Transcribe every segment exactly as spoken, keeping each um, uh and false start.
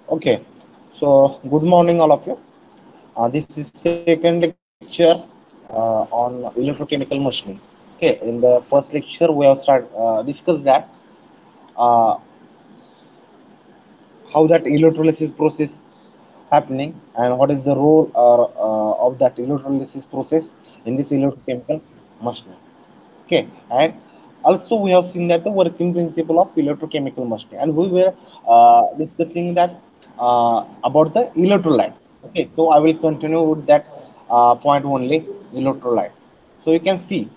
Okay, so good morning, all of you. Uh, this is second lecture uh, on electrochemical machining. Okay, in the first lecture, we have start uh, discussed that uh, how that electrolysis process happening and what is the role or, uh, of that electrolysis process in this electrochemical machining. Okay, and also we have seen that the working principle of electrochemical machining, and we were uh, discussing that uh, about the electrolyte. Okay, so I will continue with that uh, point only, electrolyte. So you can see,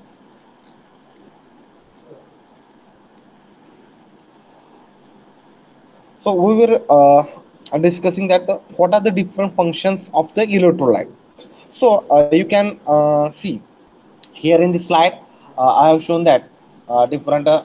so we were uh, discussing that the, what are the different functions of the electrolyte. So uh, you can uh, see here in the slide, uh, I have shown that uh, different uh,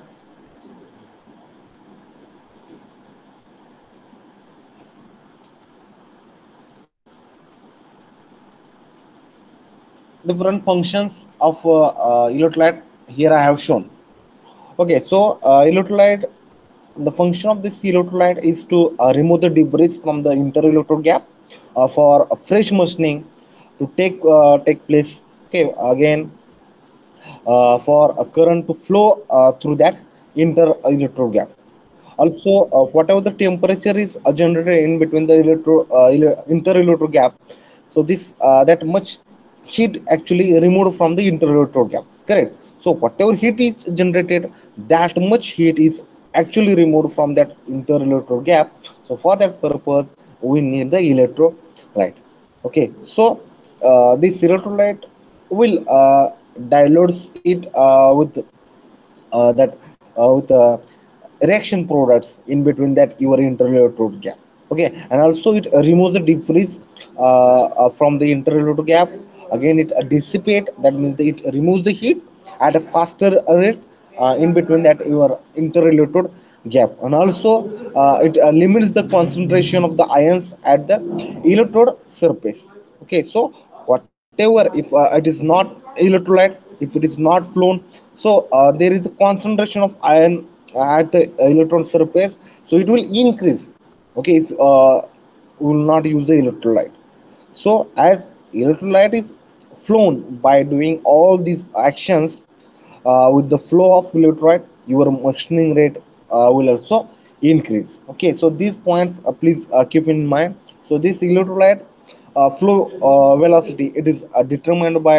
different functions of uh, uh, electrolyte here I have shown. Okay, so uh, electrolyte, the function of this electrolyte is to uh, remove the debris from the interelectrode gap uh, for a fresh machining to take uh, take place. Okay, again uh, for a current to flow uh, through that interelectrode gap. Also, uh, whatever the temperature is uh, generated in between the electro uh, interelectrode gap, so this uh, that much heat actually removed from the interelectrode gap, correct? So whatever heat is generated, that much heat is actually removed from that interelectrode gap. So for that purpose, we need the electrolyte. Okay, so uh, this electrolyte will uh, dilutes it uh, with uh, that uh, with uh, reaction products in between that your interrelated gap. Okay, and also it uh, removes the debris uh, uh, from the interrelated gap. Again, it uh, dissipate, that means that it removes the heat at a faster rate uh, in between that your interrelated gap, and also uh, it uh, limits the concentration of the ions at the electrode surface. Okay, so whatever, if uh, it is not electrolyte, if it is not flown, so uh, there is a concentration of ion at the electron surface, so it will increase. Okay, if uh, we will not use the electrolyte. So as electrolyte is flown by doing all these actions, uh, with the flow of electrolyte, your machining rate uh, will also increase. Okay, so these points uh, please uh, keep in mind. So this electrolyte uh, flow uh, velocity, it is uh, determined by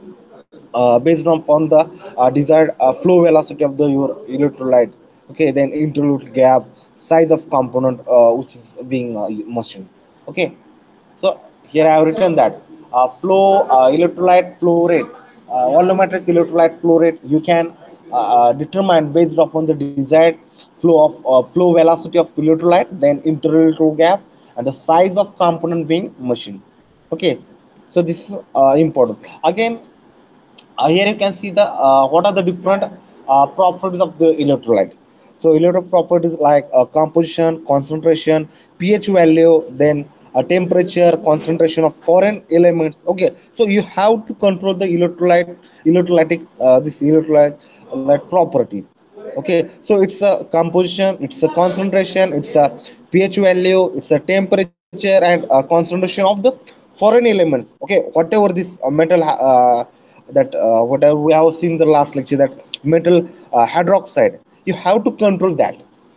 uh, based on, on the uh, desired uh, flow velocity of the your electrolyte. Okay, then interlude gap, size of component uh, which is being uh, machined. Okay, so here I have written that uh, flow uh, electrolyte flow rate, uh, volumetric electrolyte flow rate, you can uh, uh, determine based upon the desired flow of uh, flow velocity of electrolyte, then interelectrode gap, and the size of component being machined. Okay, so this is uh, important. Again, uh, here you can see the uh, what are the different uh, properties of the electrolyte. So electrolyte properties like uh, composition, concentration, pH value, then uh, temperature, concentration of foreign elements. Okay, so you have to control the electrolyte electrolytic uh, this electrolyte like properties. Okay, so it's a composition, it's a concentration, it's a pH value, it's a temperature and a concentration of the foreign elements. Okay, whatever this uh, metal uh, that uh, whatever we have seen the last lecture, that metal uh, hydroxide, you have to control that.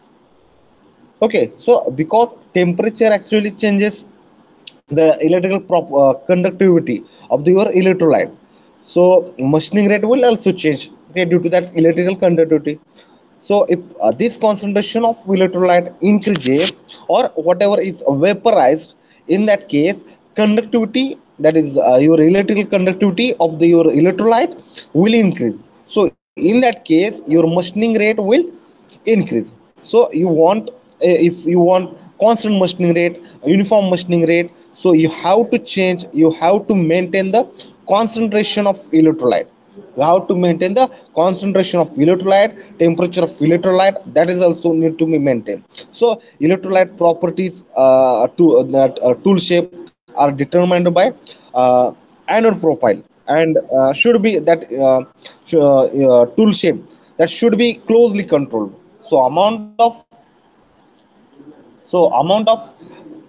Okay, so because temperature actually changes the electrical prop, uh, conductivity of the, your electrolyte, so machining rate will also change, okay, due to that electrical conductivity. So if uh, this concentration of electrolyte increases or whatever is vaporized, in that case conductivity, that is uh, your electrical conductivity of the your electrolyte will increase. So in that case your machining rate will increase. So you want uh, if you want constant machining rate, uniform machining rate, so you have to change, you have to maintain the concentration of electrolyte, you have to maintain the concentration of electrolyte, temperature of electrolyte, that is also need to be maintained. So electrolyte properties uh, to uh, that uh, tool shape are determined by uh, anode profile, and uh, should be that uh, uh, uh, tool shape that should be closely controlled. So amount of so amount of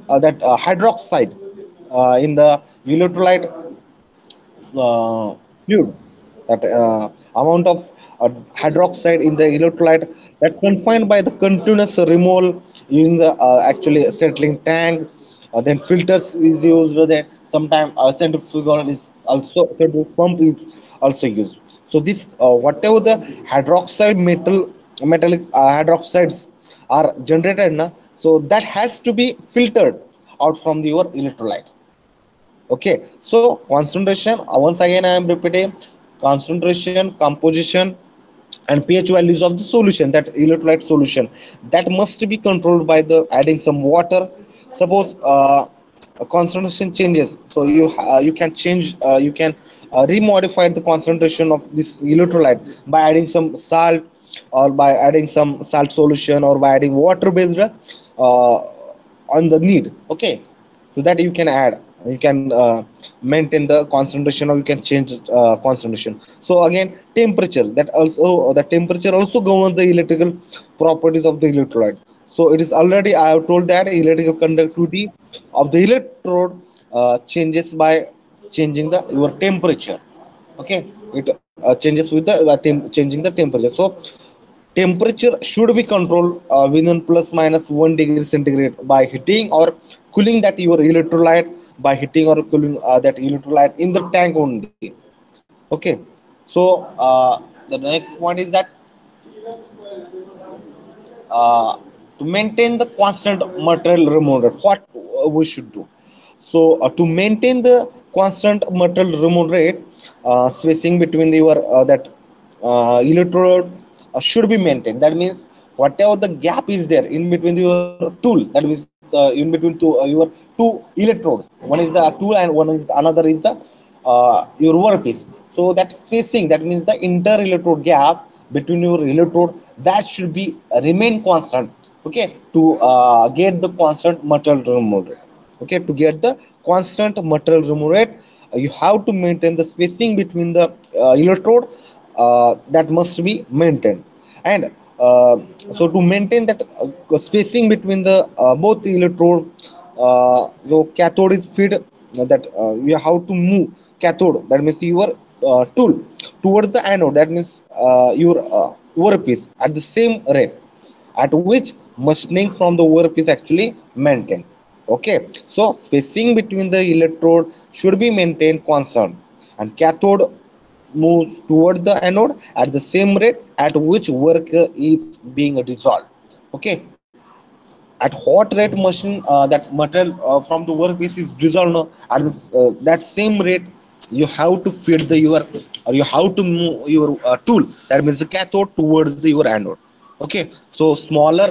uh, that uh, hydroxide uh, in the electrolyte uh, fluid, that uh, amount of uh, hydroxide in the electrolyte that confined by the continuous removal in the uh, actually settling tank. Uh, then filters is used. Then sometimes uh, centrifugal is also centrifugal pump is also used. So this uh, whatever the hydroxide metal metallic uh, hydroxides are generated na, so that has to be filtered out from your electrolyte. Okay, so concentration, uh, once again I am repeating, concentration, composition, and pH values of the solution, that electrolyte solution, that must be controlled by the adding some water. Suppose uh, concentration changes, so you uh, you can change, uh, you can uh, remodify the concentration of this electrolyte by adding some salt, or by adding some salt solution, or by adding water based uh, on the need. Okay, so that you can add, you can uh, maintain the concentration, or you can change uh, concentration. So again, temperature, that also the temperature also governs the electrical properties of the electrolyte. So it is already I have told that electrical conductivity of the electrode uh, changes by changing the your temperature. Okay, it uh, changes with the uh, tem- changing the temperature. So temperature should be controlled uh, within plus minus one degree centigrade by heating or cooling that your electrolyte, by heating or cooling uh, that electrolyte in the tank only. Okay, so uh, the next point is that uh, to maintain the constant material removal rate, what uh, we should do. So uh, to maintain the constant material removal rate, uh, spacing between your uh, that uh, electrode uh, should be maintained. That means whatever the gap is there in between your tool, that means uh, in between two, uh, your two electrode, one is the tool and one is another is the uh, your workpiece. So that spacing, that means the inter electrode gap between your electrode, that should be uh, remain constant. Okay, to uh, get the constant material removal rate. Okay, to get the constant material removal rate, uh, you have to maintain the spacing between the uh, electrode, uh, that must be maintained. And uh, so to maintain that uh, spacing between the uh, both the electrode, uh, so cathode is feed uh, that uh, you have to move cathode, that means your uh, tool, towards the anode, that means uh, your uh, workpiece at the same rate at which machining from the workpiece actually maintained. Okay, so spacing between the electrode should be maintained constant, and cathode moves toward the anode at the same rate at which work uh, is being dissolved. Okay, at hot rate machine uh, that material uh, from the workpiece is dissolved now, at this, uh, that same rate you have to feed the your, or you have to move your uh, tool, that means the cathode, towards the your anode. Okay, so smaller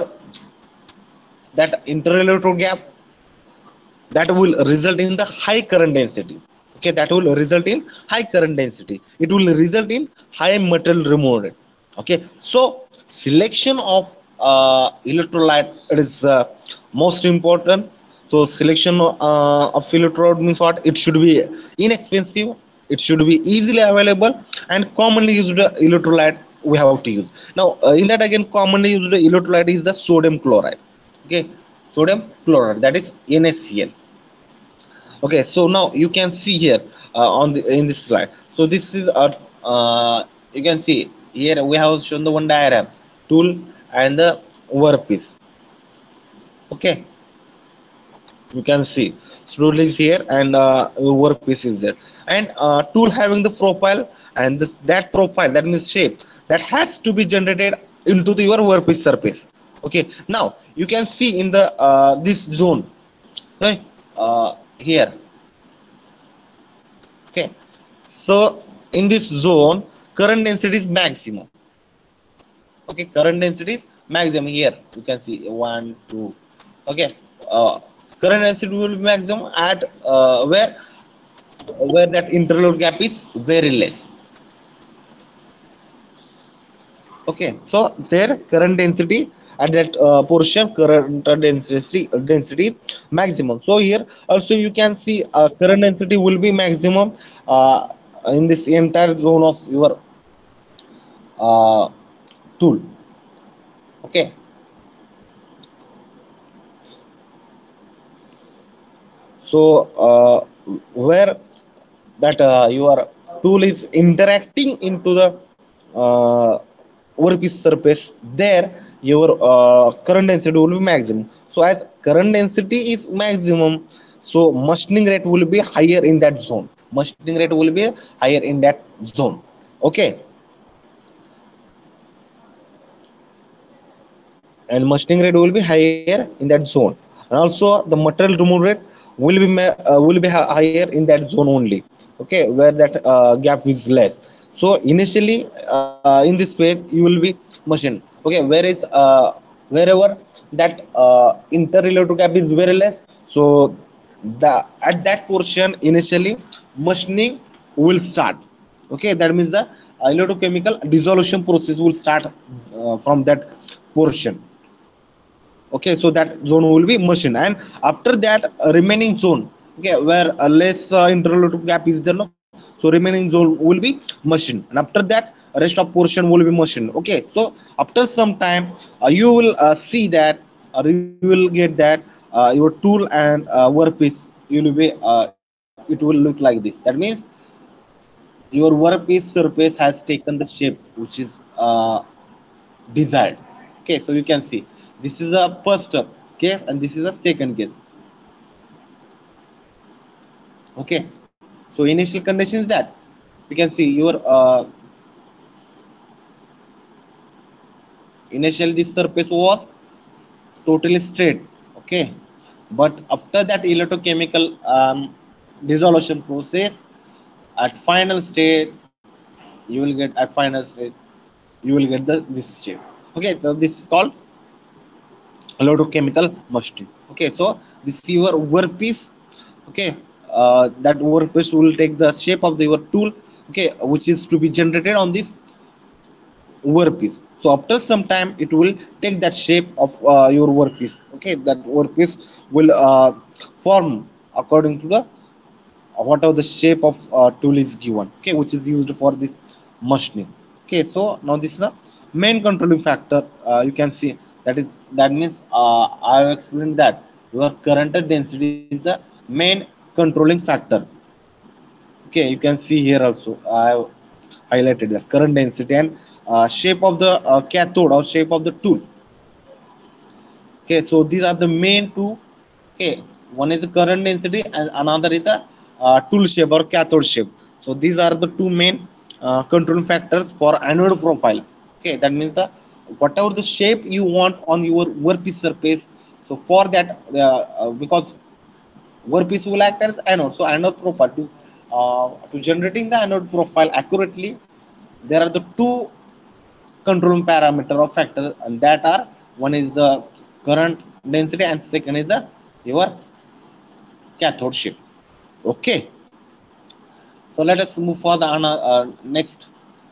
that interelectrode gap, that will result in the high current density. Okay, that will result in high current density, it will result in high metal removal rate. Okay, so selection of uh, electrolyte, it is uh, most important. So selection uh, of electrode means what, it should be inexpensive, it should be easily available, and commonly used electrolyte we have to use. Now uh, in that again, commonly used electrolyte is the sodium chloride. Okay, sodium chloride, that is NaCl. Okay, so now you can see here uh, on the in this slide. So this is a uh, you can see here we have shown the one diagram, tool and the workpiece. Okay, you can see tool is here and uh, workpiece is there, and uh, tool having the profile, and this that profile, that means shape, that has to be generated into the your workpiece surface. Okay, now you can see in the uh, this zone, right, uh, here. Okay, so in this zone, current density is maximum. Okay, current density is maximum. Here you can see one two. Okay, uh, current density will be maximum at uh, where where that interload gap is very less. Okay, so there current density at that uh, portion, current density density is maximum. So here also you can see uh, current density will be maximum uh, in this entire zone of your uh, tool. Okay, So uh, where that uh, your tool is interacting into the uh, workpiece surface, there your uh, current density will be maximum. So as current density is maximum, so machining rate will be higher in that zone. Machining rate will be higher in that zone. Okay, and machining rate will be higher in that zone, and also the material remove rate will be uh, will be higher in that zone only. Okay, where that uh, gap is less. So initially uh, in this phase you will be machined. Okay, whereas uh, wherever that uh, interrelative gap is very less, so the at that portion initially machining will start. Okay, that means the electrochemical dissolution process will start uh, from that portion. Okay, so that zone will be machine, and after that uh, remaining zone, okay, where uh, less uh, interrelative gap is there, no, so remaining zone will be machine, and after that rest of portion will be machine. Okay, so after some time uh, you will uh, see that uh, you will get that uh, your tool and uh, workpiece you will be uh, it will look like this. That means your workpiece surface has taken the shape which is uh, desired. Okay, so you can see this is a first case and this is a second case. Okay, so initial condition is that you can see your uh, initially this surface was totally straight. Okay, but after that electrochemical um, dissolution process, at final state you will get at final state you will get the this shape. Okay, so this is called electrochemical musty. Okay, so this is your workpiece. Okay, uh, that workpiece will take the shape of the, your tool. Okay, which is to be generated on this workpiece. So after some time it will take that shape of uh, your workpiece. Okay, that workpiece will uh, form according to the uh, whatever the shape of uh, tool is given. Okay, which is used for this machining. Okay, so now this is the main controlling factor. Uh, you can see that is that means uh, I have explained that your current density is the main controlling factor. Okay, you can see here also I have highlighted the current density and uh, shape of the uh, cathode or shape of the tool. Okay, so these are the main two. Okay, one is the current density and another is the uh, tool shape or cathode shape. So these are the two main uh, control factors for anode profile. Okay, that means the whatever the shape you want on your workpiece surface. So for that uh, uh, because workpiece will act as anode, so anode profile to uh, to generating the anode profile accurately, there are the two control parameter of factor, and that are one is the current density and second is the your cathode shape. Okay, so let us move for the uh, next.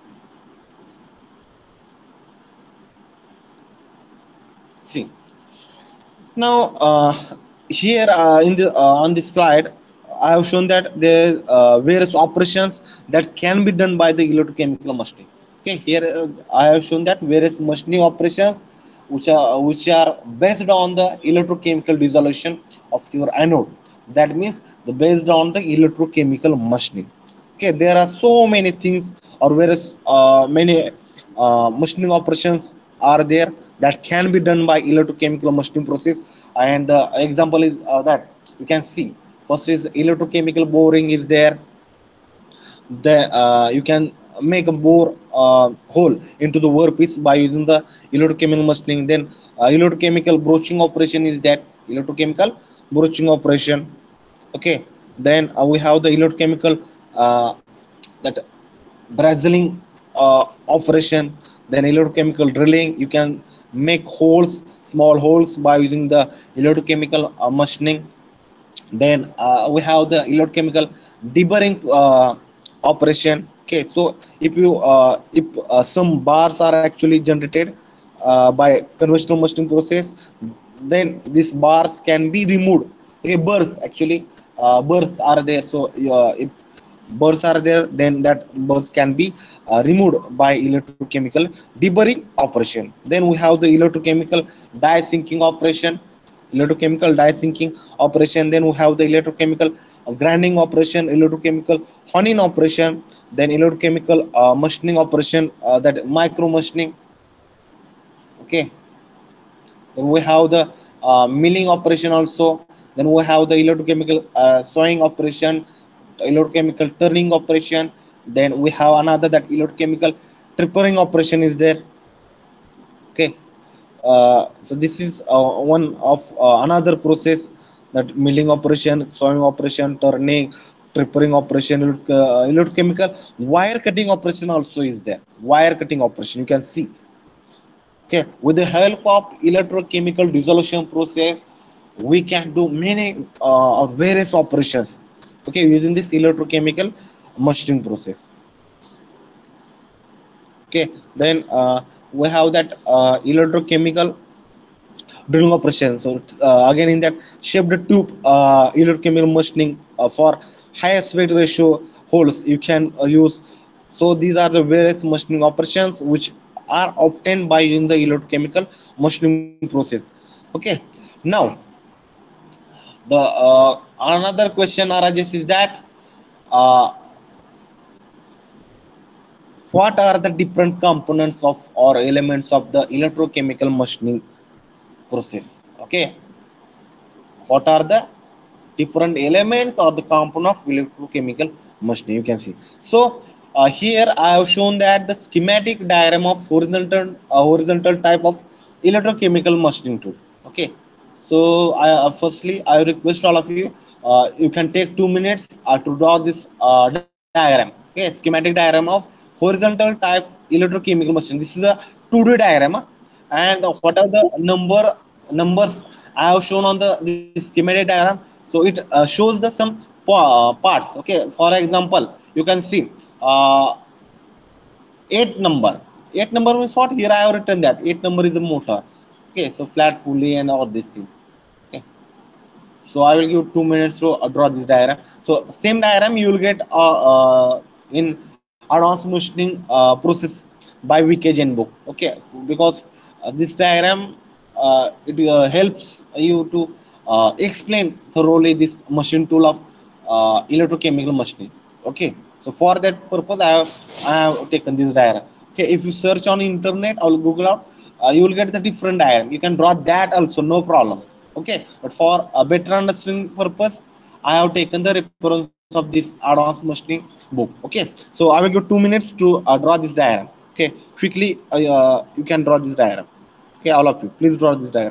See now uh, here uh, in the uh, on this slide I have shown that there uh, various operations that can be done by the electrochemical machining. Okay, here uh, I have shown that various machining operations which are which are based on the electrochemical dissolution of your anode. That means the based on the electrochemical machining. Okay, there are so many things or various uh, many uh, machining operations are there that can be done by electrochemical machining process, and the example is uh, that you can see first is electrochemical boring is there. The uh, you can make a bore uh, hole into the workpiece by using the electrochemical machining. Then uh, electrochemical broaching operation is that electrochemical broaching operation. Okay, then uh, we have the electrochemical uh, that brazing uh, operation. Then electrochemical drilling, you can make holes, small holes by using the electrochemical uh, machining. Then uh, we have the electrochemical deburring uh, operation. Okay, so if you uh, if uh, some bars are actually generated uh, by conventional machining process, then these bars can be removed. Okay, burrs actually uh, burrs are there. So uh, if burrs are there, then that burrs can be uh, removed by electrochemical deburring operation. Then we have the electrochemical dye sinking operation. electrochemical dye sinking operation. Then we have the electrochemical grinding operation, electrochemical honing operation, then electrochemical uh, machining operation, uh, that micro machining. Okay, then we have the uh, milling operation also. Then we have the electrochemical uh, sewing operation, electrochemical turning operation. Then we have another that electrochemical trippering operation is there. Okay, uh, so this is uh, one of uh, another process, that milling operation, sewing operation, turning, trippering operation, uh, electrochemical wire cutting operation also is there. Wire cutting operation, you can see. Okay, with the help of electrochemical dissolution process, we can do many uh, various operations. Okay, using this electrochemical machining process. Okay, then uh, we have that uh, electrochemical drilling operation. So uh, again, in that shaped tube uh, electrochemical machining uh, for high aspect ratio holes you can uh, use. So these are the various machining operations which are obtained by using the electrochemical machining process. Okay, now the uh, another question arises is that uh, what are the different components of or elements of the electrochemical machining process? Okay, what are the different elements or the component of electrochemical machining, you can see. So uh, here I have shown that the schematic diagram of horizontal uh, horizontal type of electrochemical machining tool. Okay, so I uh, firstly I request all of you, uh, you can take two minutes uh, to draw this uh, diagram. Okay, schematic diagram of horizontal type electrochemical machine. This is a two D diagram, uh, and what are the number numbers I have shown on the this schematic diagram. So it uh, shows the some uh, parts. Okay, for example, you can see uh, eight number. Eight number means what? Here I have written that eight number is a motor. Okay, so flat fully and all these things. Okay, so I will give two minutes to uh, draw this diagram. So same diagram you will get uh, uh, in advanced machining uh, process by V K Jain book. Okay, because uh, this diagram uh, it uh, helps you to uh, explain thoroughly this machine tool of uh, electrochemical machining. Okay, so for that purpose I have, I have taken this diagram. Okay, if you search on internet or Google out, uh, you will get the different diagram. You can draw that also, no problem. Okay, but for a better understanding purpose, I have taken the reference of this advanced machining book. Okay, so I will give two minutes to uh, draw this diagram. Okay, quickly uh, uh, you can draw this diagram. Okay, all of you, please draw this diagram.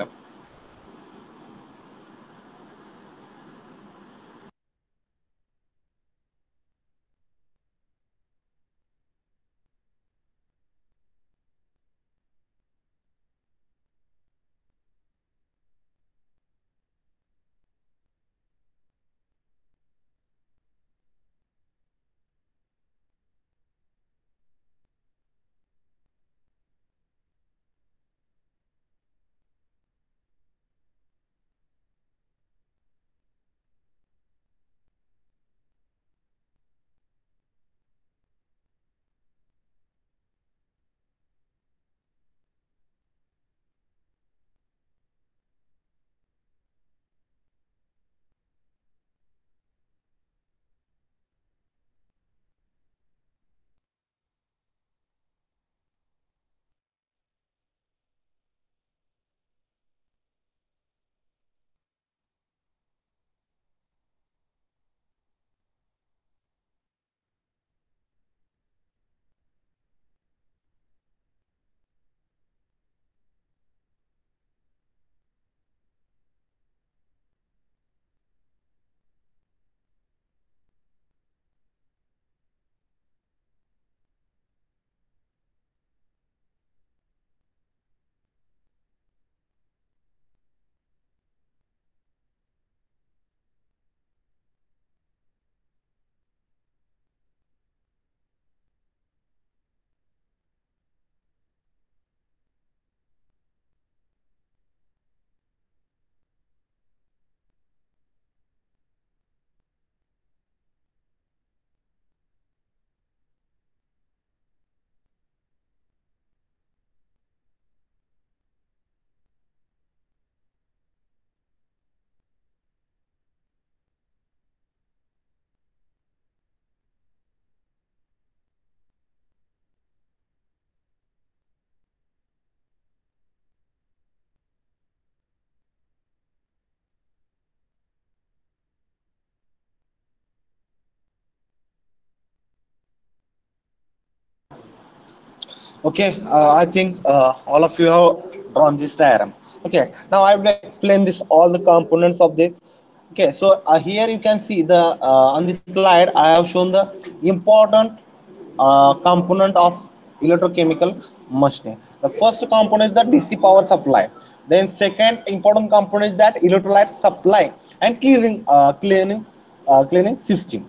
Okay, uh, I think uh, all of you have drawn this diagram. Okay, now I will explain this all the components of this. Okay, so uh, here you can see the uh, on this slide I have shown the important uh, component of electrochemical machining. The first component is the D C power supply. Then second important component is that electrolyte supply and cleaning uh, cleaning uh, cleaning system.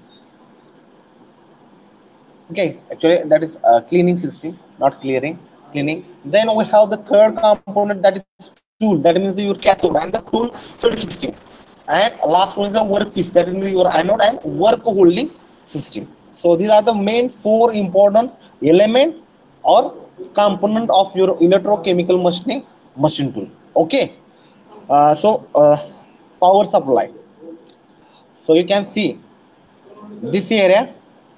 Okay, actually that is a cleaning system, not clearing, cleaning. Then we have the third component, that is tool, that means your cathode and the tool field system. And last one is the workpiece, that is your anode and work holding system. So these are the main four important element or component of your electrochemical machining machine tool. Okay, uh, so uh, power supply. So you can see this area.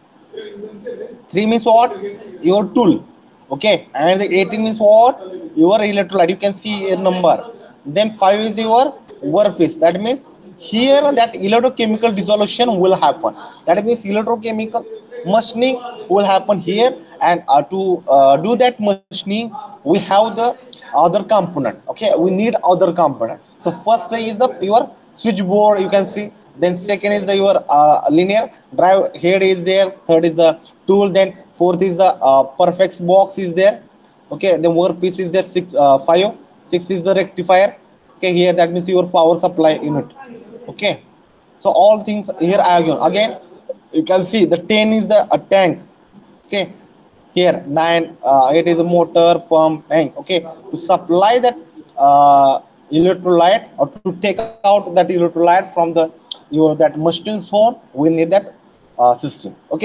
three means what? Your tool. Okay, and the eighteen means what? Your electrolyte. You can see a number. Then five is your workpiece. That means here that electrochemical dissolution will happen. That means electrochemical machining will happen here. And uh, to uh, do that machining we have the other component. Okay, we need other component. So first is the your switchboard, you can see. Then second is the your uh, linear drive head is there. Third is the tool. Then fourth is the uh, perfect box is there. Okay, the workpiece is there. Six uh, five. Six is the rectifier. Okay, here that means your power supply unit. Okay, so all things here I have given. Again you can see the ten is the a tank. Okay, here nine, uh, it is a motor pump tank. Okay, to supply that uh, electrolyte or to take out that electrolyte from the your that machine zone, we need that uh, system. Okay,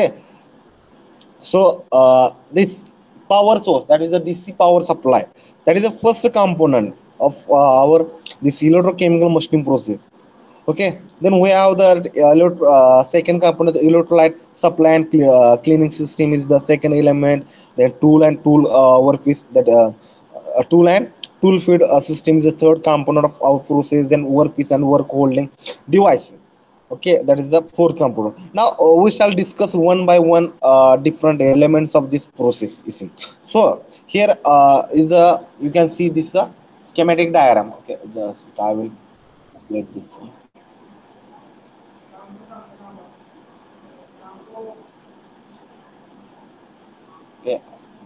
so uh, this power source, that is a D C power supply, that is the first component of uh, our this electrochemical machining process. Okay, then we have the uh, uh, second component, the electrolyte supply and cle- uh, cleaning system is the second element. Then tool and tool uh, workpiece, that uh, uh, tool and tool feed uh, system is the third component of our process. Then workpiece and work holding device. Okay, that is the fourth component. Now uh, we shall discuss one by one uh, different elements of this process, you see. So here uh, is a, you can see this uh, schematic diagram. Okay, just I will let this one. Okay,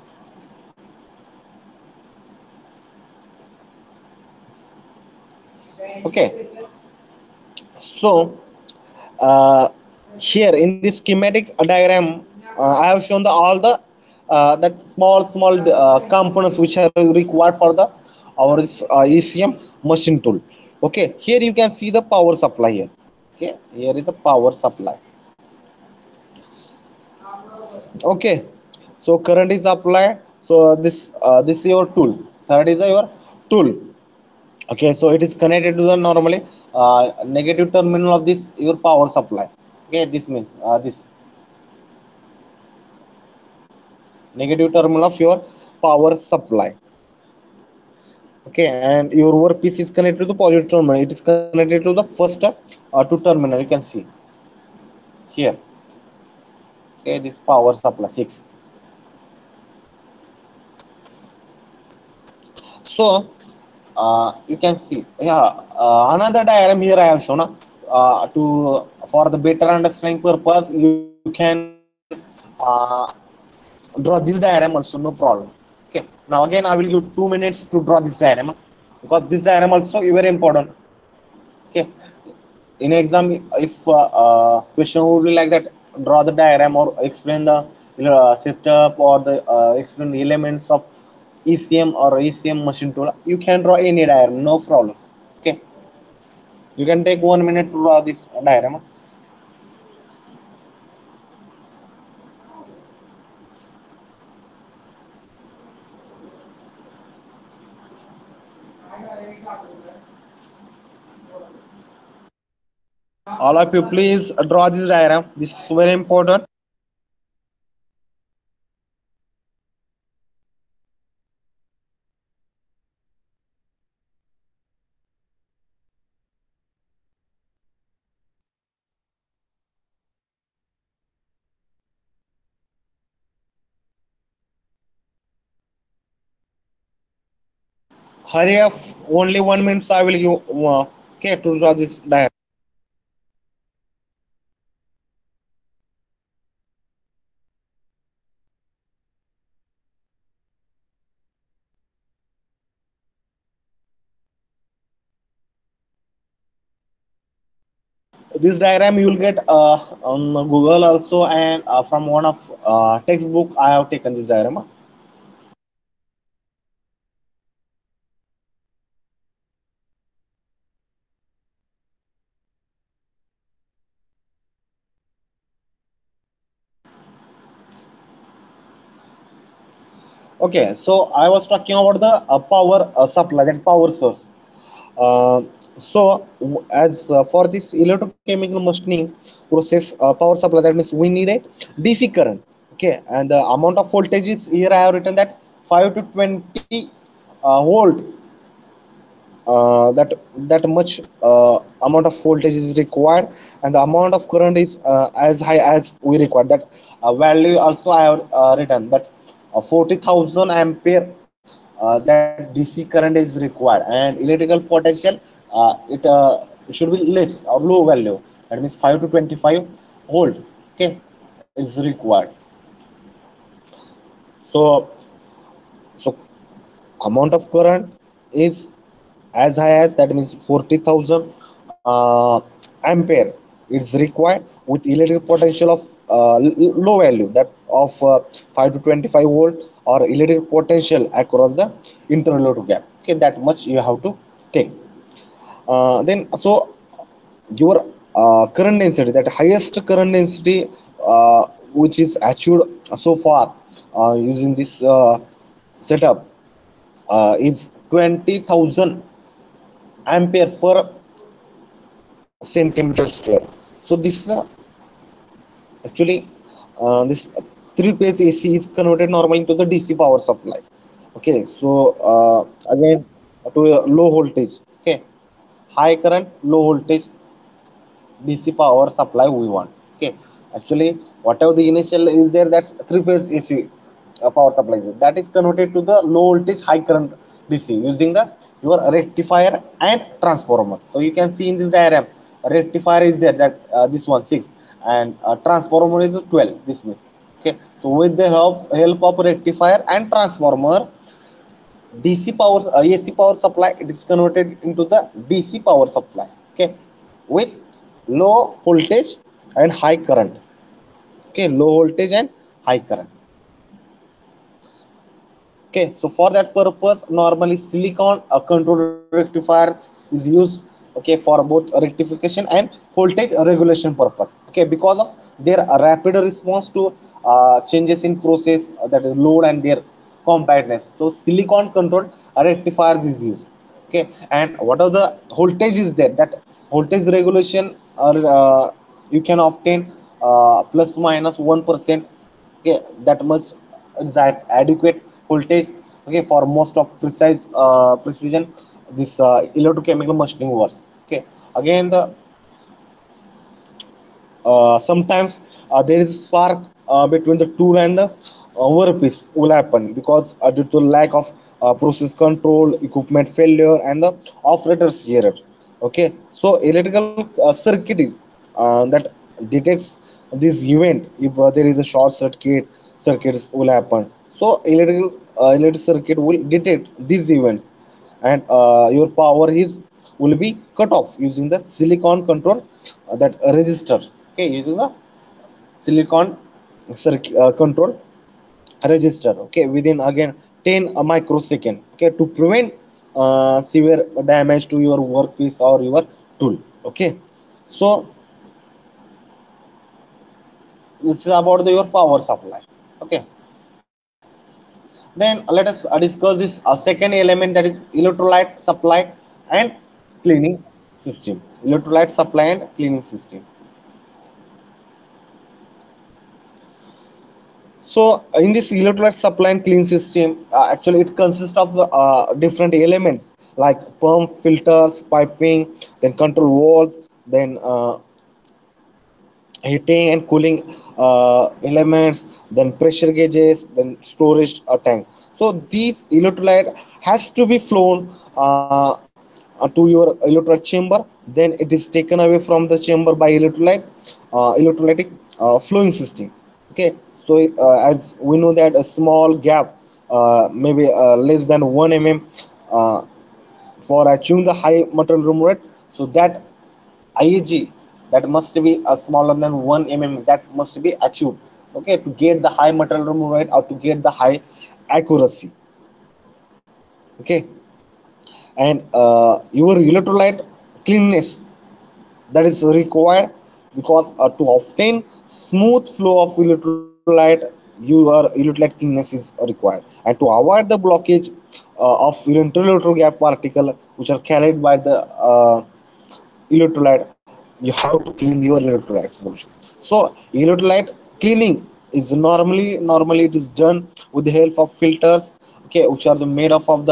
okay. So uh, here in this schematic diagram uh, I have shown the all the uh, that small small uh, components which are required for the our uh, E C M machine tool. Okay, here you can see the power supply here. Okay, here is the power supply. Okay, so current is applied. So this uh, this is your tool. Third is your tool. Okay, so it is connected to the normally uh, negative terminal of this your power supply. Okay, this means uh, this negative terminal of your power supply. Okay, and your workpiece is connected to the positive terminal. It is connected to the first uh, two terminal, you can see here. Okay, this power supply six. So uh, you can see, yeah, uh, another diagram here I have shown uh, to for the better understanding purpose you can uh, draw this diagram also, no problem. Okay, now again I will give two minutes to draw this diagram because this diagram also is very important. Okay, in exam if uh, uh, question would be like that, draw the diagram or explain the uh, setup or the uh, explain the elements of E C M or E C M machine tool, you can draw any diagram, no problem. Okay, you can take one minute to draw this diagram. All of you please draw this diagram, this is very important. Hurry up, only one minute I will give. Uh, okay, to draw this diagram. This diagram you will get uh, on Google also, and uh, from one of uh, textbook I have taken this diagram. Okay, so I was talking about the uh, power uh, supply, that power source. Uh, so w- as uh, for this electrochemical machining process, uh, power supply, that means we need a D C current. Okay, and the amount of voltage is here I have written that five to twenty uh, volt, uh, that that much uh, amount of voltage is required, and the amount of current is uh, as high as we require. That uh, value also I have uh, written that uh, forty thousand ampere, uh, that D C current is required, and electrical potential uh, it uh, should be less or low value, that means five to twenty-five volt. Okay, is required. So so amount of current is as high as, that means forty thousand uh, ampere it's required, with electric potential of uh, low value, that of uh, five to twenty-five volt, or electric potential across the interload gap. Okay, that much you have to take. Uh, then so your uh, current density, that highest current density uh, which is achieved so far uh, using this uh, setup uh, is twenty thousand ampere per centimeter square. So this is uh, actually uh, this three phase A C is converted normally into the D C power supply. Okay, so uh, again to a low voltage. Okay, high current, low voltage D C power supply we want. Okay, actually, whatever the initial is there, that three phase A C uh, power supply is, that is converted to the low voltage high current D C using the your rectifier and transformer. So you can see in this diagram, rectifier is there, that uh, this one six, and uh, transformer is twelve. This means, okay. So with the help help of rectifier and transformer, D C power uh, A C power supply, it is converted into the D C power supply. Okay, with low voltage and high current. Okay, low voltage and high current. Okay, so for that purpose, normally silicon uh, control rectifiers is used. Okay, for both rectification and voltage regulation purpose. Okay, because of their uh, rapid response to uh, changes in process, uh, that is load and their compactness. So silicon controlled rectifiers is used. Okay, and what are the voltage is there, that voltage regulation, or uh, you can obtain uh, plus minus one percent. Okay, that much is at adequate voltage. Okay, for most of precise uh, precision, this uh, electrochemical machining works. Okay, again the uh, sometimes uh, there is spark uh, between the tool and the uh, workpiece will happen, because uh, due to lack of uh, process control, equipment failure, and the operator's error. Okay, so electrical uh, circuit is, uh, that detects this event. If uh, there is a short circuit, circuits will happen. So electrical uh, electric circuit will detect these events, and uh, your power is will be cut off using the silicon control, uh, that resistor. Okay, using the silicon circuit uh, control register. Okay, within again ten a microsecond. Okay, to prevent uh, severe damage to your workpiece or your tool. Okay, so this is about the, your power supply. Okay, then let us uh, discuss this uh, second element, that is electrolyte supply and cleaning system. Electrolyte supply and cleaning system. So in this electrolyte supply and clean system, uh, actually it consists of uh, different elements like pump, filters, piping, then control valves, then uh, heating and cooling uh, elements, then pressure gauges, then storage uh, tank. So these electrolyte has to be flown uh, uh, to your electrolyte chamber. Then it is taken away from the chamber by electrolyte uh, electrolytic uh, flowing system. Okay, so uh, as we know that a small gap, uh, maybe uh, less than one mm uh, for achieving the high material room rate. So that I A G that must be a smaller than one mm, that must be achieved, okay, to get the high material removal rate or to get the high accuracy. Okay, and uh, your electrolyte cleanness that is required, because uh, to obtain smooth flow of electrolyte your electrolyte cleanness is required, and to avoid the blockage uh, of electrolyte gap particle which are carried by the uh, electrolyte, you have to clean your electrolyte solution. So electrolyte cleaning is normally normally it is done with the help of filters, okay, which are the made up of the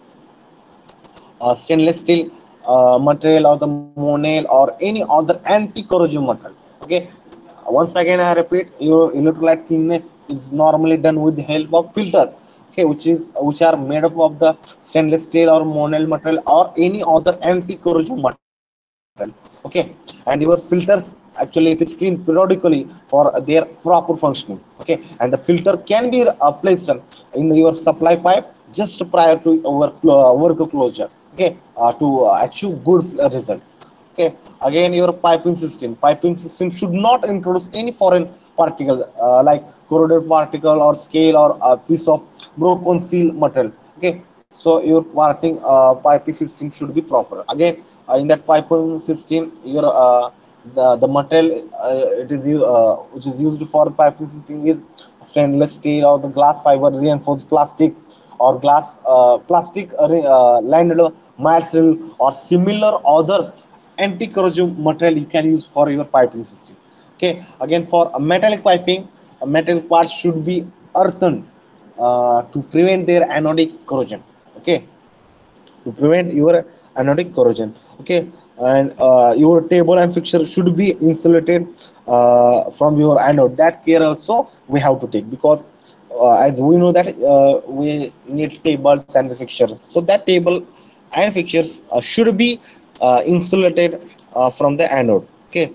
uh, stainless steel uh, material or the monel or any other anti-corrosive material. Okay, once again I repeat, your electrolyte cleanness is normally done with the help of filters, okay, which is which are made up of the stainless steel or monel material or any other anti-corrosive material. Okay, and your filters actually it is cleaned periodically for their proper functioning. Okay, and the filter can be uh, placed in your supply pipe just prior to our uh, work closure. Okay, uh, to uh, achieve good uh, result. Okay, again your piping system piping system should not introduce any foreign particle uh, like corroded particle or scale or a piece of broken seal material. Okay, so your parting uh, piping system should be proper. Again, uh, in that piping system your uh, the the material uh, it is uh, which is used for the piping system is stainless steel or the glass fiber reinforced plastic or glass uh, plastic uh, uh, lined material or similar other anti-corrosive material you can use for your piping system. Okay, again for a metallic piping, a metal parts should be earthened uh, to prevent their anodic corrosion. Okay, to prevent your anodic corrosion. Okay, and uh, your table and fixture should be insulated uh, from your anode. That care also we have to take, because uh, as we know that uh, we need tables and fixtures, so that table and fixtures uh, should be uh, insulated uh, from the anode. Okay,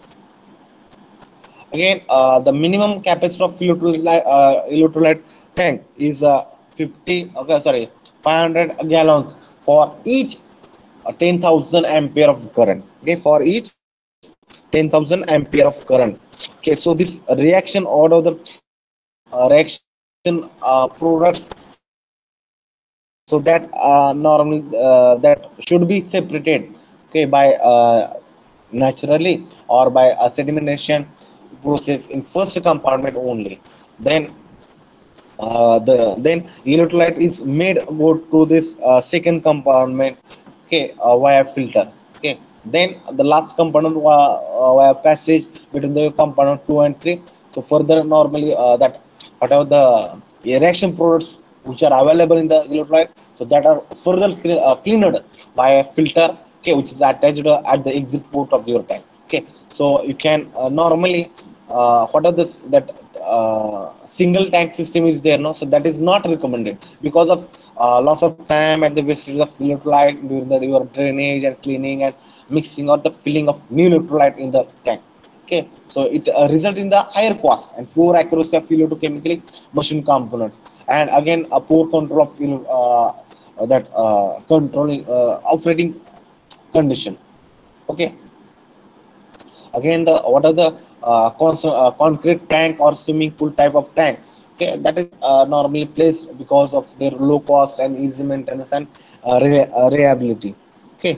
again uh, the minimum capacity of electrolyte, uh, electrolyte tank is uh, fifty, okay, sorry, five hundred gallons for each uh, ten thousand ampere of current. Okay, for each ten thousand ampere of current. Okay, so this reaction order the uh, reaction uh, products, so that uh, normally uh, that should be separated, okay, by uh, naturally or by a sedimentation process in first compartment only. Then uh, the then electrolyte is made go to this uh, second compartment, okay, uh, via filter. Okay, then the last component via, uh, via passage between the component two and three. So further normally uh, that whatever the reaction products which are available in the electrolyte, so that are further cle- uh, cleaned by a filter, okay, which is attached uh, at the exit port of your tank. Okay, so you can uh, normally uh, what are this that uh, single tank system is there, no, so that is not recommended because of uh, loss of time and the wastage of electrolyte during the your drainage and cleaning and mixing or the filling of new electrolyte in the tank. Okay, so it uh, result in the higher cost and poor accuracy of electrochemically machine components, and again a poor control of uh, that uh, controlling uh, operating condition. Okay, again the what are the uh, cons- uh, concrete tank or swimming pool type of tank. Okay, that is uh, normally placed because of their low cost and easy maintenance and uh, re- uh, reliability. Okay,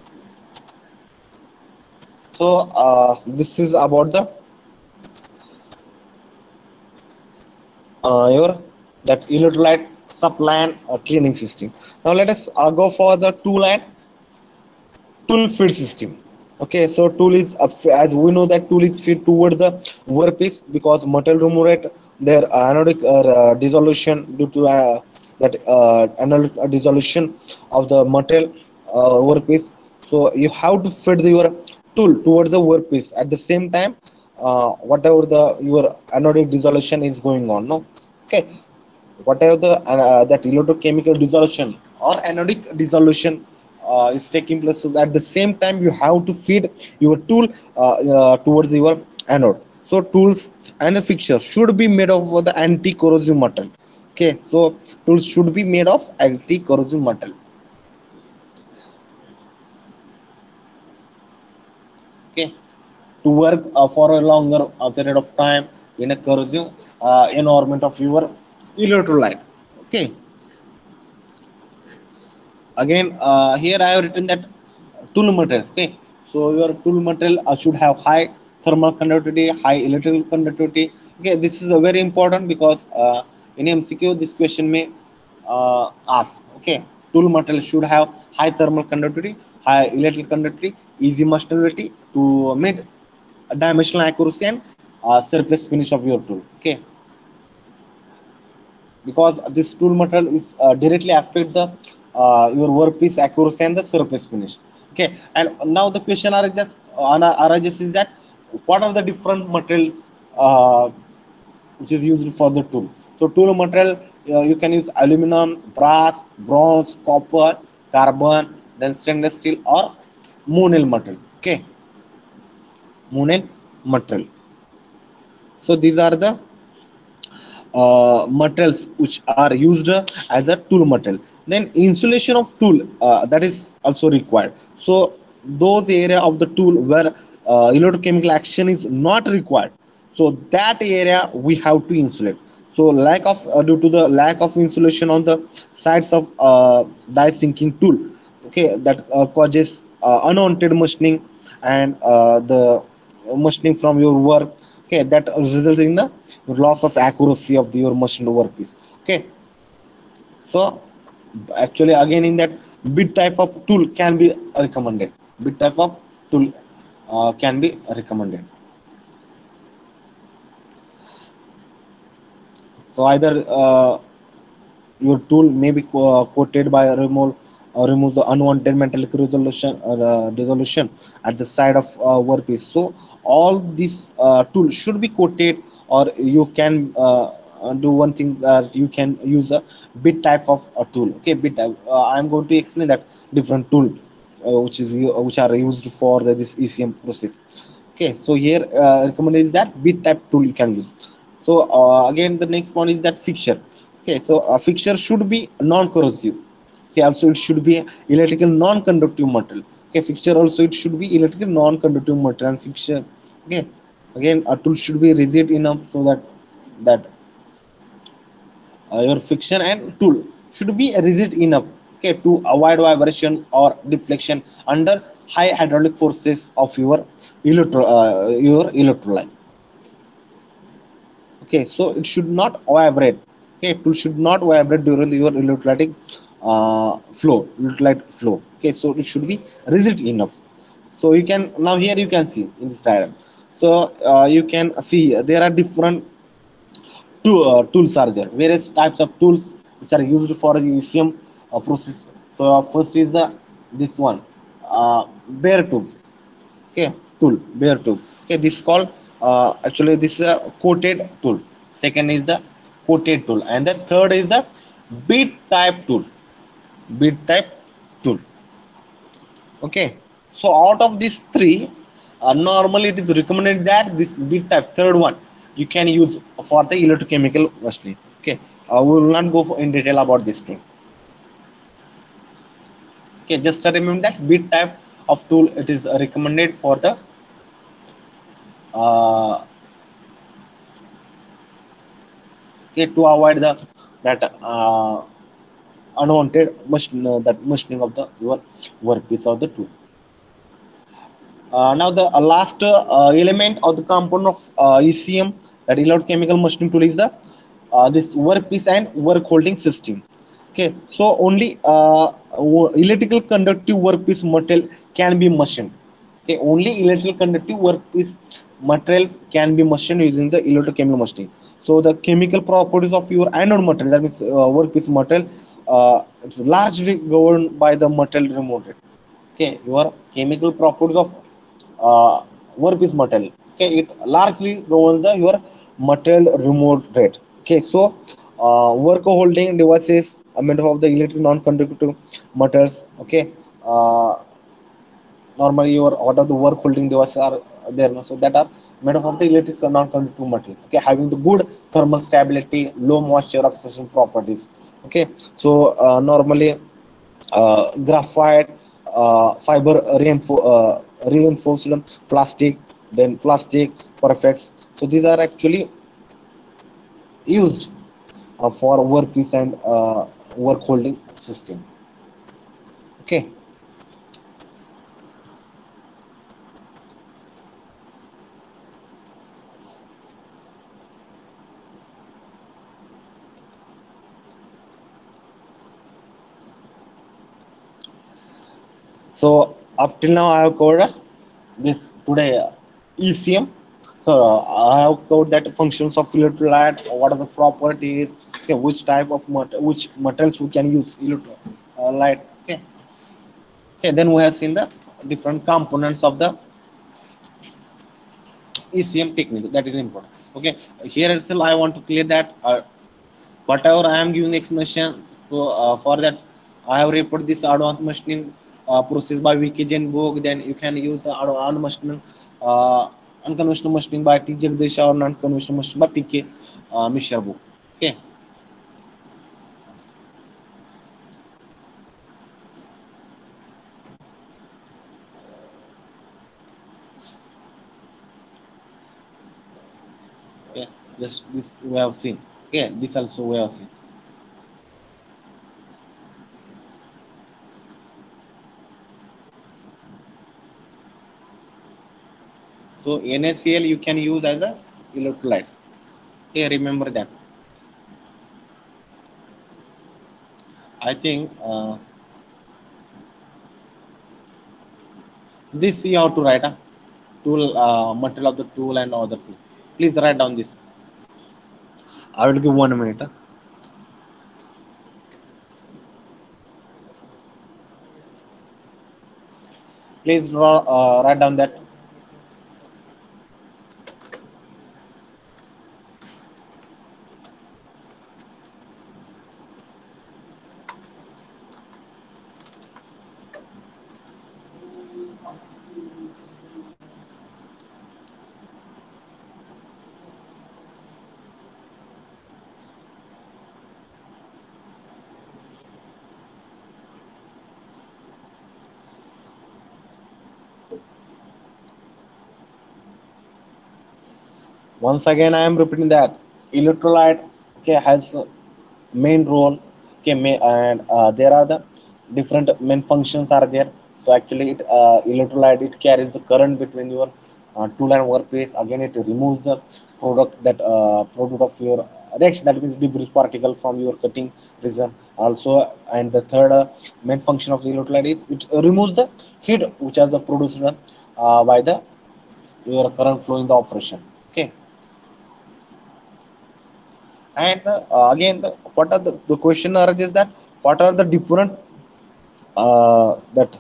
so uh, this is about the uh, your that electrolyte supply and uh, cleaning system. Now let us uh, go for the tool and tool feed system. Okay, so tool is uh, as we know that tool is feed towards the workpiece, because metal remove rate their anodic uh, uh, dissolution due to uh, that uh, anodic uh, dissolution of the metal uh, workpiece. So you have to feed your tool towards the workpiece. At the same time, uh, whatever the your anodic dissolution is going on, no. Okay, whatever the uh, that electrochemical dissolution or anodic dissolution uh, is taking place, so at the same time you have to feed your tool uh, uh, towards your anode. So tools and the fixtures should be made of the anti-corrosive metal. Okay, so tools should be made of anti-corrosive metal. Okay, to work uh, for a longer uh, period of time in a corrosive uh, environment of your electrolyte. Okay, again uh, here I have written that tool materials. Okay, so your tool material uh, should have high thermal conductivity, high electrical conductivity. Okay, this is a very important because uh, in M C Q this question may uh, ask. Okay, tool material should have high thermal conductivity, high electrical conductivity, easy machinery to meet dimensional accuracy and uh, surface finish of your tool. Okay, because this tool material is uh, directly affect the uh, your workpiece accuracy and the surface finish. Okay, and now the question arises, uh, arises is that what are the different materials uh, which is used for the tool. So tool material, uh, you can use aluminum, brass, bronze, copper, carbon, then stainless steel or monel material. Okay, monel material. So these are the uh, materials which are used as a tool material. Then insulation of tool, uh, that is also required. So those area of the tool where uh, electrochemical action is not required, so that area we have to insulate. So lack of uh, due to the lack of insulation on the sides of uh, die sinking tool, okay, that uh, causes uh, unwanted machining and uh, the machining from your work. Okay, that results in the loss of accuracy of the, your machined workpiece. Okay, so actually again in that bit type of tool can be recommended. Bit type of tool uh, can be recommended. So either uh, your tool may be co- uh, coated by a remove or remove the unwanted metallic resolution or uh, dissolution at the side of uh, workpiece. So all these uh, tools should be coated, or you can uh, uh, do one thing that you can use a bit type of a tool. Okay, bit type. Uh, I'm going to explain that different tool uh, which is u- which are used for the, this E C M process. Okay, so here uh, recommended is that bit type tool you can use. So uh, again the next one is that fixture. Okay, so a fixture should be non-corrosive. Okay, also it should be electrical non-conductive material. Okay, fixture also it should be electrical non-conductive material and fixture. Okay, again a tool should be rigid enough so that that uh, your fixture and tool should be rigid enough, okay, to avoid vibration or deflection under high hydraulic forces of your electro uh, your electrolyte. Okay, so it should not vibrate. Okay, tool should not vibrate during the, your electrolytic uh, flow electrolyte flow. Okay, so it should be rigid enough. So you can now here you can see in this diagram. So uh, you can see there are different two uh, tools are there, various types of tools which are used for the E C M uh, process. So uh, first is the this one, uh, bare tool. Okay, tool, bare tool. Okay, this is called uh, actually this is a coated tool. Second is the coated tool, and the third is the bead type tool. Bead type tool. Okay, so out of these three, uh, normally it is recommended that this bead type third one you can use for the electrochemical machining. Okay, uh, we will not go in detail about this tool. Okay, just remember that bead type of tool it is recommended for the uh, okay, to avoid the that uh, unwanted machine, uh, that machining of the your workpiece of the tool. Uh, now the uh, last uh, element of the component of uh, E C M, that electrochemical machining tool, is the uh, this workpiece and work holding system. Okay, so only uh, electrical conductive workpiece material can be machined. Okay, only electrical conductive workpiece materials can be machined using the electrochemical machining. So the chemical properties of your anode material, that means uh, workpiece material, uh, it's largely governed by the material removed. Okay, your chemical properties of uh, workpiece material. Okay, it largely governs the your material remote rate. Okay, so uh, work holding devices are made of the electric non-conductive metals. Okay, uh, normally your what are the work holding devices are there, no? So that are made of the electric non-conductive material. Okay, having the good thermal stability, low moisture absorption properties. Okay, so uh, normally uh, graphite, uh, fiber reinfo- uh, reinforced plastic, then plastic perfects. So these are actually used uh, for workpiece and uh, work holding system. Okay, so up till now I have covered uh, this today uh, E C M. So uh, I have covered that functions of electrolyte, what are the properties, okay, which type of mat- which materials we can use electrolyte. Okay, okay. Then we have seen the different components of the E C M technique. That is important. Okay, here itself I want to clear that uh, whatever I am giving explanation. So uh, for that, I have reported this advanced machining uh, process by Vicky Jane book. Then you can use uh, advanced machining, uh, unconventional machining by T. Jagdisha or non-conventional machining by P K uh, Mishra book. Okay, okay. This this we have seen. Okay, this also we have seen. So NaCl you can use as a electrolyte. Okay, remember that. I think uh, this you have to write a tool uh, material of the tool and other thing. Please write down this. I will give one minute. Huh? Please draw, uh, write down that. Once again, I am repeating that electrolyte, okay, has a main role. Okay, may, and uh, there are the different main functions are there. So actually, it uh, electrolyte it carries the current between your uh, tool and workpiece. Again, it removes the product that uh, product of your reaction, that means debris particle from your cutting region. Also, and the third uh, main function of the electrolyte is it removes the heat which is produced uh, by the your current flow in the operation. Okay, and uh, again the, what are the, the question arises that what are the different uh, that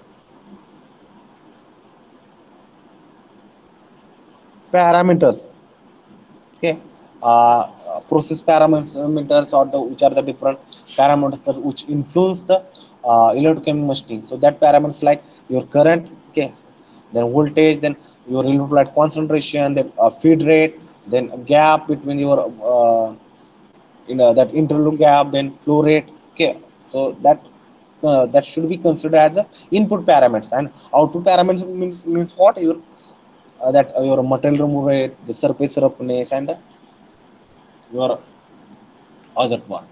parameters. Okay, uh, process parameters or the which are the different parameters that which influence the uh, electrochemical machining. So that parameters like your current, okay, then voltage, then your electrolyte concentration, then uh, feed rate, then gap between your uh, in uh, that interlude gap, then flow rate. Okay, so that uh, that should be considered as a input parameters, and output parameters means means what your uh, that uh, your material remove rate, the surface roughness, and the, your other part.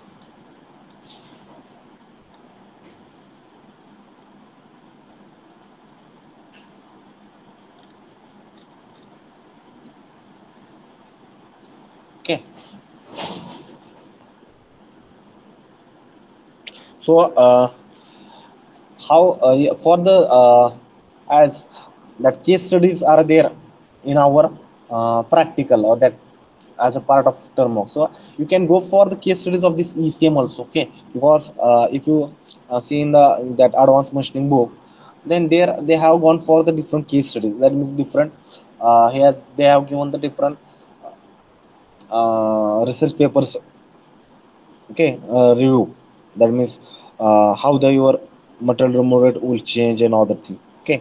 Okay, so uh, how uh, yeah, for the uh, as that case studies are there in our uh, practical or that as a part of term work. So you can go for the case studies of this E C M also. Okay, because uh, if you uh, see in the in that advanced machining book, Then there they have gone for the different case studies. That means different. Uh, he has they have given the different uh, research papers. Okay, uh, review. That means uh, how the your material removal rate will change and other thing. Okay,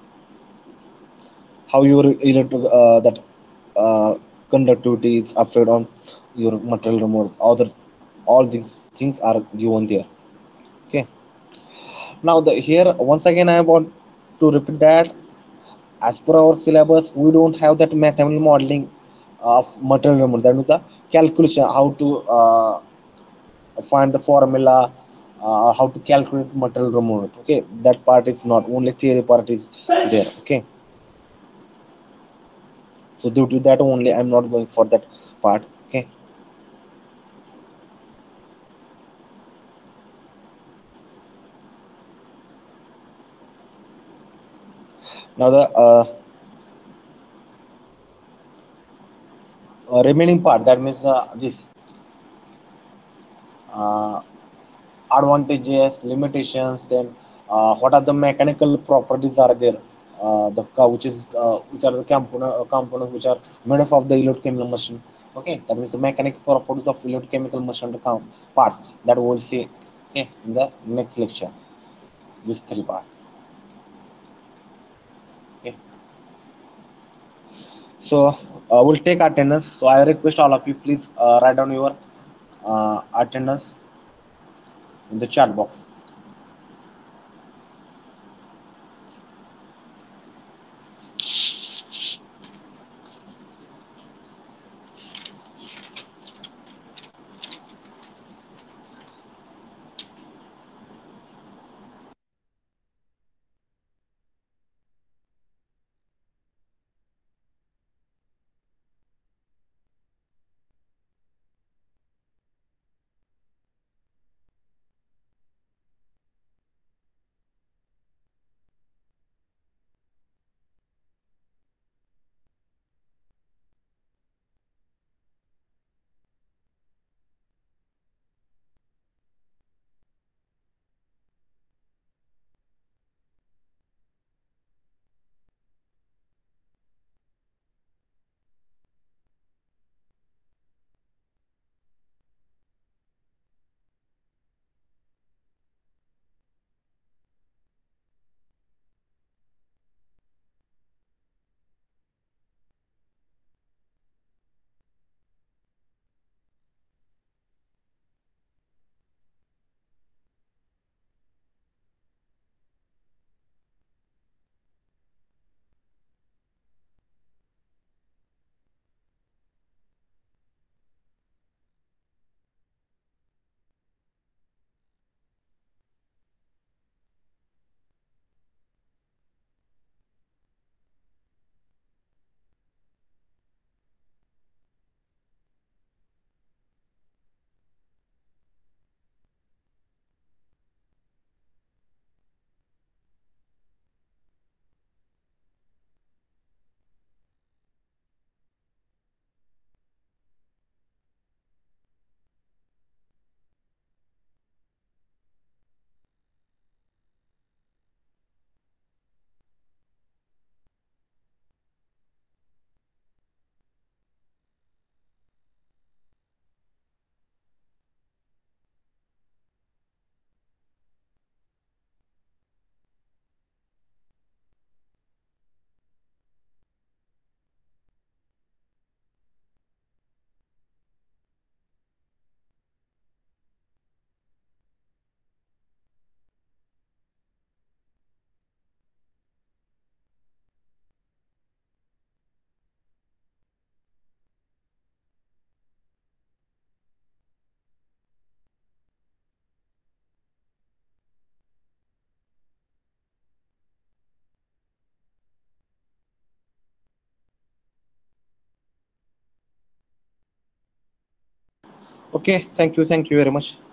how your electric uh, that uh, conductivity is affected on your material removal. Other all these things are given there. Okay, now the here once again I want to repeat that as per our syllabus we don't have that mathematical modeling of material removal. That means the calculation how to uh, find the formula, uh, how to calculate material removal. Okay, that part is not only theory part is there. Okay, so due to that only I'm not going for that part. Okay, now the uh, uh, remaining part, that means uh, this uh, advantages, limitations, then uh, what are the mechanical properties are there, uh, the ca- which is uh, which are the component uh, components which are made up of the electrochemical machine. Okay, that means the mechanical properties of electrochemical machine, the com- parts that we will see. Okay, in the next lecture, this three part. Okay, so uh, we'll take attendance. So I request all of you please uh, write down your uh, attendance in the chat box. Okay, thank you, thank you very much.